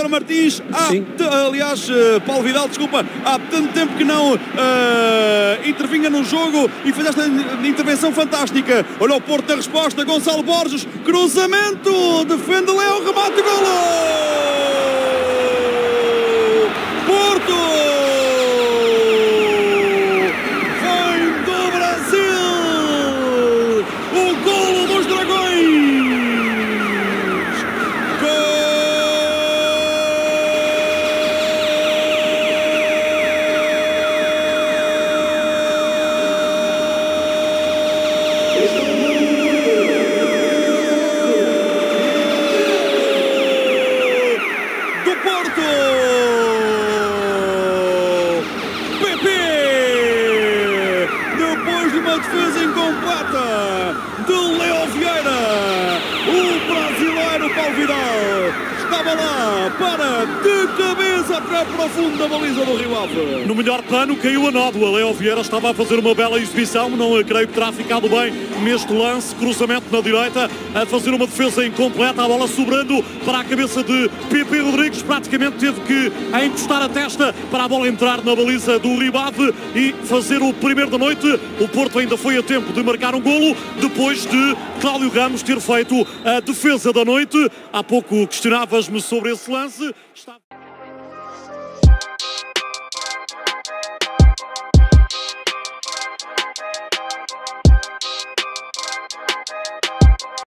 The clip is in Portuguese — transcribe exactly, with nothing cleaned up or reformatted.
Pedro Martins. Há, aliás, Paulo Vidal, desculpa, há tanto tempo que não uh, intervinha no jogo e fez esta intervenção fantástica. Olha o Porto da resposta, Gonçalo Borges, cruzamento, defende Léo, remate, golo! Porto! Vem do Brasil! O golo dos Dragões! Do Porto! Pepe! Depois de uma defesa incompleta de Léo Vieira, o brasileiro Paulo Vidal estava lá para, de cabeça, para a profunda baliza do Rio Ave. No melhor plano caiu a nódoa. Léo Vieira estava a fazer uma bela exibição, não creio que terá ficado bem neste lance, cruzamento na direita, a fazer uma defesa incompleta, a bola sobrando para a cabeça de Pepe Rodrigues, praticamente teve que encostar a testa para a bola entrar na baliza do Rio Ave e fazer o primeiro da noite. O Porto ainda foi a tempo de marcar um golo, depois de Cláudio Ramos ter feito a defesa da noite. Há pouco questionavas-me sobre esse lance. Está...